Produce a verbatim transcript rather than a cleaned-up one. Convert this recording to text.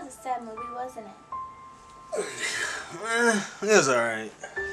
was a sad movie, wasn't it? Eh, it was alright.